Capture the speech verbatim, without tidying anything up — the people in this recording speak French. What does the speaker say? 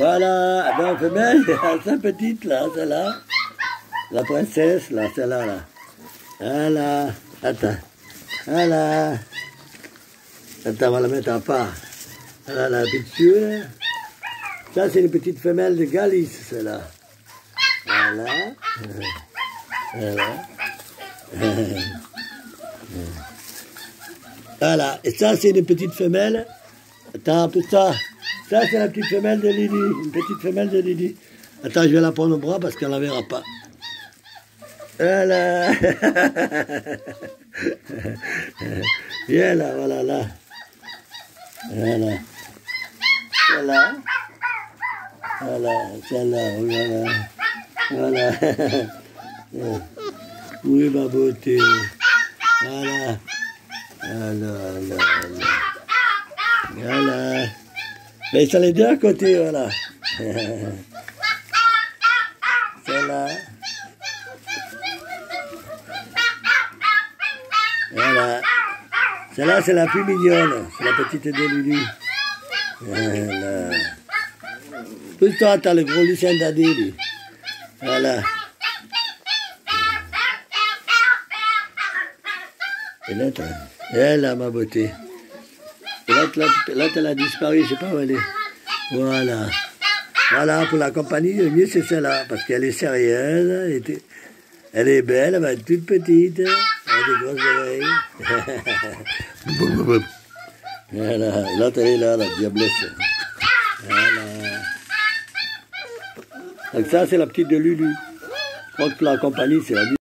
Voilà, donc femelle, sa petite là, celle-là. La princesse là, celle-là là. Voilà, attends. Voilà. Attends, on va la mettre en part. Voilà la petite. Ça, c'est une petite femelle de Galice, celle-là. Voilà. Voilà. Voilà. Et ça, c'est une petite femelle. Attends, tout ça. Ça, c'est la petite femelle de Lily. Une petite femelle de Lily. Attends, je vais la prendre au bras parce qu'elle ne la verra pas. Voilà. Viens là, voilà, là. Voilà. Voilà. Voilà, celle-là, voilà. Voilà. Oui, ma beauté. Voilà. Voilà, voilà, voilà. Voilà. Mais ça les deux à côté, voilà. Celle-là. Voilà. Celle-là, c'est la plus mignonne. C'est la petite de Lulu. Voilà. Pousse-toi, t'as le gros Lucien Daddy. Voilà. Et là, t'as... Et là, ma beauté. Et là, là, là elle a disparu, je sais pas où elle est. Voilà. Voilà, pour la compagnie, le mieux c'est celle-là, parce qu'elle est sérieuse, elle est, elle est belle, elle va être toute petite, elle a des grosses oreilles. Voilà, l'autre elle est là, la diablesse. Voilà. Donc ça, c'est la petite de Lulu. Je crois que pour la compagnie, c'est la